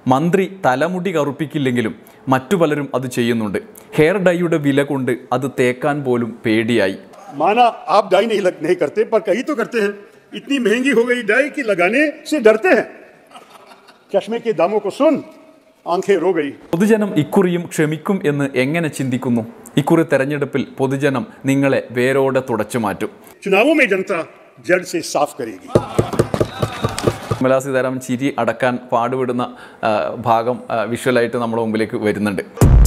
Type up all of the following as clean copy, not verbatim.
മന്ത്രി തലമുടി കറുപ്പിക്കില്ലെങ്കിലും മറ്റു പലരും അത് ചെയ്യുന്നുണ്ട്. ഹെയർ ഡൈയുടെ വില കൊണ്ട് അത് തേക്കാൻ പോലും പേടിയായി. माना आप डाई नहीं करते पर कहीं तो करते हैं. इतनी महंगी हो गई डाई कि लगाने से डरते हैं. चश्मे के दामों को सुन आंखें रो गई. പൊതുജനം ഇക്കുറിയും ക്ഷമിക്കും എന്ന് എങ്ങനെ ചിന്തിക്കുന്നു? ഇക്കുറി തെരഞ്ഞെടുപ്പിൽ പൊതുജനം നിങ്ങളെ വേരോടെ തുടച്ചു മാറ്റും. चुनावों में जनता जड़ से साफ करेगी. നിർമ്മലാ സീതാരാമൻ ചിരി അടക്കാൻ പാടുപെടുന്ന ഭാഗം വിഷ്വലായിട്ട് നമ്മുടെ മുമ്പിലേക്ക് വരുന്നുണ്ട്.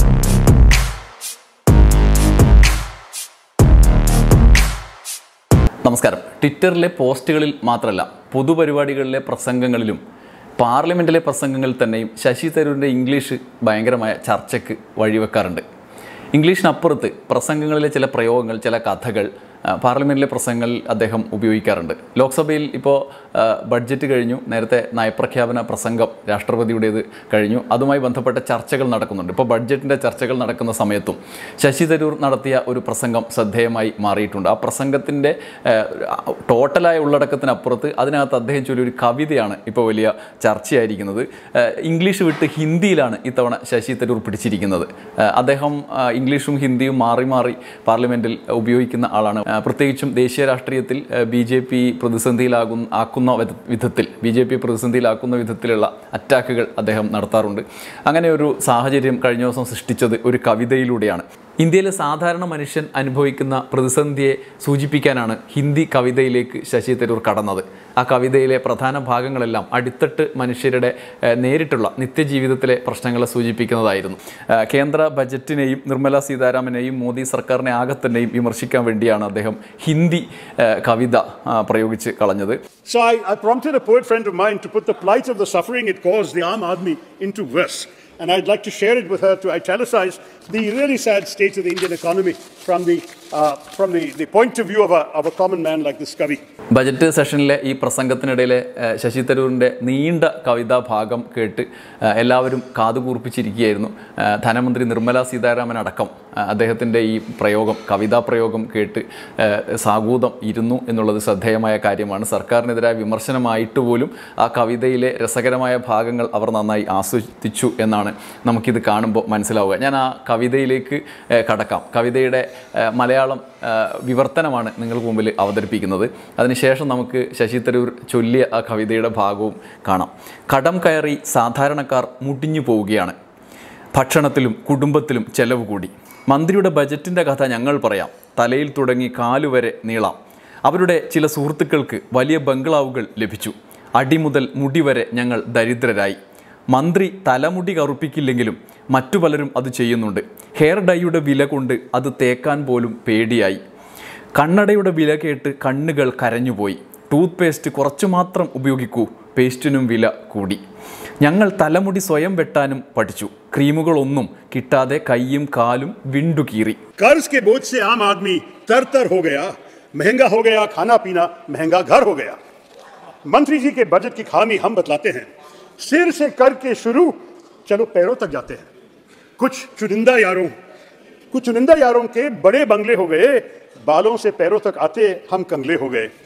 നമസ്കാരം. ട്വിറ്ററിലെ പോസ്റ്റുകളിൽ മാത്രമല്ല, പൊതുപരിപാടികളിലെ പ്രസംഗങ്ങളിലും പാർലമെൻറ്റിലെ പ്രസംഗങ്ങളിൽ തന്നെയും ശശി തരൂരിൻ്റെ ഇംഗ്ലീഷ് ഭയങ്കരമായ ചർച്ചയ്ക്ക് വഴിവെക്കാറുണ്ട്. ഇംഗ്ലീഷിനപ്പുറത്ത് പ്രസംഗങ്ങളിലെ ചില പ്രയോഗങ്ങൾ, ചില കഥകൾ പാർലമെൻറ്റിലെ പ്രസംഗങ്ങളിൽ അദ്ദേഹം ഉപയോഗിക്കാറുണ്ട്. ലോക്സഭയിൽ ഇപ്പോൾ ബഡ്ജറ്റ് കഴിഞ്ഞു, നേരത്തെ നയപ്രഖ്യാപന പ്രസംഗം രാഷ്ട്രപതിയുടേത് കഴിഞ്ഞു, അതുമായി ബന്ധപ്പെട്ട ചർച്ചകൾ നടക്കുന്നുണ്ട്. ഇപ്പോൾ ബഡ്ജറ്റിൻ്റെ ചർച്ചകൾ നടക്കുന്ന സമയത്തും ശശി തരൂർ നടത്തിയ ഒരു പ്രസംഗം ശ്രദ്ധേയമായി മാറിയിട്ടുണ്ട്. ആ പ്രസംഗത്തിൻ്റെ ടോട്ടലായ ഉള്ളടക്കത്തിനപ്പുറത്ത് അതിനകത്ത് അദ്ദേഹം ചൊല്ലിയ ഒരു കവിതയാണ് ഇപ്പോൾ വലിയ ചർച്ചയായിരിക്കുന്നത്. ഇംഗ്ലീഷ് വിട്ട് ഹിന്ദിയിലാണ് ഇത്തവണ ശശി തരൂർ പിടിച്ചിരിക്കുന്നത്. അദ്ദേഹം ഇംഗ്ലീഷും ഹിന്ദിയും മാറി മാറി പാർലമെൻറ്റിൽ ഉപയോഗിക്കുന്ന ആളാണ്. പ്രത്യേകിച്ചും ദേശീയ രാഷ്ട്രീയത്തിൽ ബി ജെ പി പ്രതിസന്ധിയിലാക്കുന്ന വിധത്തിലുള്ള അറ്റാക്കുകൾ അദ്ദേഹം നടത്താറുണ്ട്. അങ്ങനെ ഒരു സാഹചര്യം കഴിഞ്ഞ ദിവസം സൃഷ്ടിച്ചത് ഒരു കവിതയിലൂടെയാണ്. ഇന്ത്യയിലെ സാധാരണ മനുഷ്യൻ അനുഭവിക്കുന്ന പ്രതിസന്ധിയെ സൂചിപ്പിക്കാനാണ് ഹിന്ദി കവിതയിലേക്ക് ശശി തരൂർ കടന്നത്. ആ കവിതയിലെ പ്രധാന ഭാഗങ്ങളെല്ലാം അടിത്തട്ട് മനുഷ്യരുടെ നേരിട്ടുള്ള നിത്യജീവിതത്തിലെ പ്രശ്നങ്ങളെ സൂചിപ്പിക്കുന്നതായിരുന്നു. കേന്ദ്ര ബജറ്റിനെയും നിർമ്മലാ സീതാരാമനെയും മോദി സർക്കാരിനെ ആകെ തന്നെയും വിമർശിക്കാൻ വേണ്ടിയാണ് അദ്ദേഹം ഹിന്ദി കവിത പ്രയോഗിച്ച് കളഞ്ഞത്. So I prompted a poet friend of mine to put the plight of the suffering it caused the Aam Aadmi into verse. And I'd like to share it with her to italicize the really sad state of the Indian economy from the point of view of a common man like this Kavi. Budget സെഷനിലെ ഈ പ്രസംഗത്തിനിടയിലെ ശശി തരൂരിൻ്റെ നീണ്ട കവിതാ ഭാഗം കേട്ട് എല്ലാവരും കാതുകൂർപ്പിച്ചിരിക്കുകയായിരുന്നു. ധനമന്ത്രി നിർമ്മലാ സീതാരാമൻ അടക്കം അദ്ദേഹത്തിൻ്റെ ഈ കവിതാ പ്രയോഗം കേട്ട് സാഗൂതം ഇരുന്നു എന്നുള്ളത് ശ്രദ്ധേയമായ കാര്യമാണ്. സർക്കാരിനെതിരായ വിമർശനമായിട്ട് പോലും ആ കവിതയിലെ രസകരമായ ഭാഗങ്ങൾ അവർ നന്നായി ആസ്വദിച്ചു എന്നാണ് നമുക്കിത് കാണുമ്പോൾ മനസ്സിലാവുക. ഞാൻ ആ കവിതയിലേക്ക് കടക്കാം. കവിതയുടെ മലയാളം വിവർത്തനമാണ് നിങ്ങൾക്ക് മുമ്പിൽ അവതരിപ്പിക്കുന്നത്. അതിനുശേഷം നമുക്ക് ശശി തരൂർ ചൊല്ലിയ ആ കവിതയുടെ ഭാഗവും കാണാം. കടം കയറി സാധാരണക്കാർ മുടിഞ്ഞു പോവുകയാണ്. ഭക്ഷണത്തിലും കുടുംബത്തിലും ചെലവ് കൂടി. മന്ത്രിയുടെ ബജറ്റിൻ്റെ കഥ ഞങ്ങൾ പറയാം. തലയിൽ തുടങ്ങി കാലുവരെ നീളാം. അവരുടെ ചില സുഹൃത്തുക്കൾക്ക് വലിയ ബംഗ്ലാവുകൾ ലഭിച്ചു. അടിമുതൽ മുടി വരെ ഞങ്ങൾ ദരിദ്രരായി. മന്ത്രി തലമുടി കറുപ്പിക്കില്ലെങ്കിലും മറ്റു പലരും അത് ചെയ്യുന്നുണ്ട്. ഹെയർ ഡൈയുടെ വില കൊണ്ട് അത് തേക്കാൻ പോലും പേടിയായി. കണ്ണടയുടെ വില കേട്ട് കണ്ണുകൾ കരഞ്ഞുപോയി. ടൂത്ത് പേസ്റ്റ് കുറച്ചു മാത്രം ഉപയോഗിക്കൂ, പേസ്റ്റിനും വില കൂടി. ഞങ്ങൾ തലമുടി സ്വയം വെട്ടാനും പഠിച്ചു. ക്രീമുകളൊന്നും കിട്ടാതെ കൈയും കാലും വിണ്ടുകീറി. कर्ज के बोझ से आम आदमी तर हो गया. महंगा हो गया खाना पीना, महंगा घर हो गया. मंत्री जी के बजट की खामी हम बतलाते हैं. सिर से करके शुरू, चलो पैरों तक जाते हैं. कुछ चुनिंदा यारों के बड़े बंगले हो गए. बालों से पैरों तक आते हम कंगले हो गए.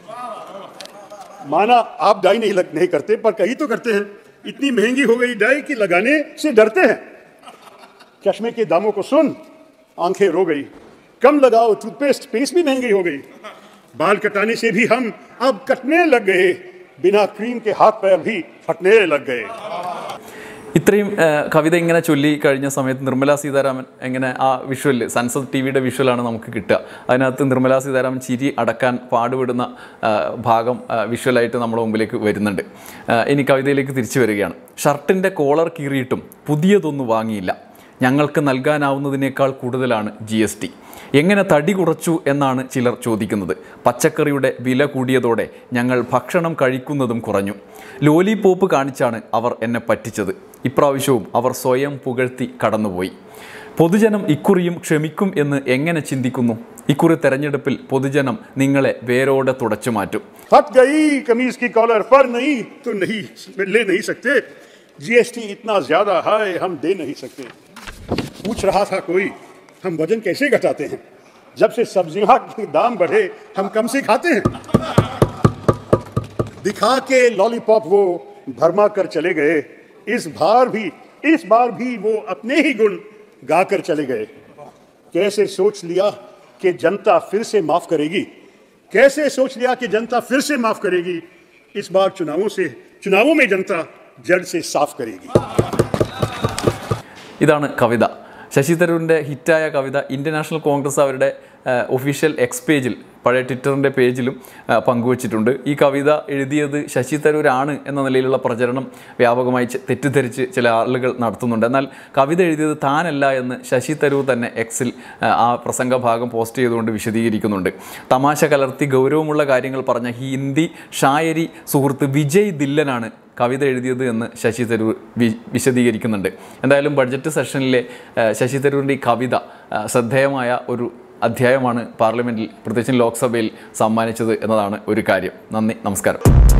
माना आप डाई नहीं करते पर कहीं तो करते हैं. इतनी महंगी हो गई डाई कि लगाने से डरते हैं. चश्मे के दामों को सुन आंखें रो गई. कम लगाओ टूथपेस्ट, पेस्ट भी महंगी हो गई. बाल कटाने से भी हम अब कटने लग गए. बिना क्रीम के हाथ पैर भी फटने लग गए. ഇത്രയും കവിത ഇങ്ങനെ ചൊല്ലി കഴിഞ്ഞ സമയത്ത് നിർമ്മലാ സീതാരാമൻ എങ്ങനെ ആ വിഷ്വൽ, സൻസദ് ടി വിയുടെ വിഷ്വലാണ് നമുക്ക് കിട്ടുക. അതിനകത്ത് നിർമ്മലാ സീതാരാമൻ ചിരി അടക്കാൻ പാടുപെടുന്ന ഭാഗം വിഷ്വലായിട്ട് നമ്മുടെ മുമ്പിലേക്ക് വരുന്നുണ്ട്. ഇനി കവിതയിലേക്ക് തിരിച്ചു വരികയാണ്. ഷർട്ടിൻ്റെ കോളർ കീറിയിട്ടും പുതിയതൊന്നും വാങ്ങിയില്ല. ഞങ്ങൾക്ക് നൽകാനാവുന്നതിനേക്കാൾ കൂടുതലാണ് GST. എങ്ങനെ തടി കുറച്ചു എന്നാണ് ചിലർ ചോദിക്കുന്നത്. പച്ചക്കറിയുടെ വില കൂടിയതോടെ ഞങ്ങൾ ഭക്ഷണം കഴിക്കുന്നതും കുറഞ്ഞു. ലോലിപോപ്പ് കാണിച്ചാണ് അവർ എന്നെ പറ്റിച്ചത്. ഇപ്രാവശ്യവും അവർ സ്വയം പുകഴ്ത്തി കടന്നുപോയി. പൊതുജനം ഇക്കുറിയും ക്ഷമിക്കും എന്ന് എങ്ങനെ ചിന്തിക്കുന്നു? ഇക്കുറി തെരഞ്ഞെടുപ്പിൽ പൊതുജനം നിങ്ങളെ വേരോടെ തുടച്ചു മാറ്റും. GST इतना ज्यादा है हम दे नहीं सकते. पूछ रहा था कोई हम वजन कैसे घटाते हैं. जब से सब्जियां के दाम बढ़े हम कम से खाते हैं. दिखा के लॉलीपॉप वो भरमा कर चले गए. इस बार भी वो अपने ही गुण गाकर चले गए। कैसे सोच लिया कि जनता फिर से माफ करेगी, कैसे सोच लिया कि जनता फिर से माफ करेगी। इस बार चुनावों में जनता जड़ से साफ करेगी। ഇതാണ് കവിത. ശശി തരൂരിൻ്റെ ഹിറ്റായ കവിത ഇന്ത്യൻ നാഷണൽ കോൺഗ്രസ് അവരുടെ ഒഫീഷ്യൽ എക്സ് പേജിൽ, പഴയ ട്വിറ്ററിൻ്റെ പേജിലും പങ്കുവച്ചിട്ടുണ്ട്. ഈ കവിത എഴുതിയത് ശശി തരൂരാണ് എന്ന നിലയിലുള്ള പ്രചരണം വ്യാപകമായി തെറ്റിദ്ധരിച്ച് ചില ആളുകൾ നടത്തുന്നുണ്ട്. എന്നാൽ കവിത എഴുതിയത് താനല്ല എന്ന് ശശി തരൂർ തന്നെ എക്സിൽ ആ പ്രസംഗ ഭാഗം പോസ്റ്റ് ചെയ്തുകൊണ്ട് വിശദീകരിക്കുന്നുണ്ട്. തമാശ കലർത്തി ഗൗരവമുള്ള കാര്യങ്ങൾ പറഞ്ഞ ഹിന്ദി ഷായരി സുഹൃത്ത് വിജയ് ദില്ലനാണ് കവിത എഴുതിയത് എന്ന് ശശി തരൂർ വിശദീകരിക്കുന്നുണ്ട്. എന്തായാലും ബഡ്ജറ്റ് സെഷനിലെ ശശി തരൂരിൻ്റെ ഈ കവിത ശ്രദ്ധേയമായ ഒരു അധ്യായമാണ് പാർലമെൻറ്റിൽ, പ്രത്യേകിച്ചും ലോക്സഭയിൽ സമ്മാനിച്ചത് എന്നതാണ് ഒരു കാര്യം. നന്ദി, നമസ്കാരം.